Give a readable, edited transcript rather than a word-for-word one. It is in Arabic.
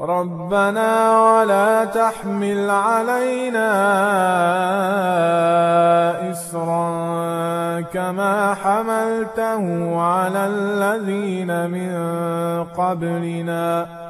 ربنا ولا تحمل علينا إصرا كما حملته على الذين من قبلنا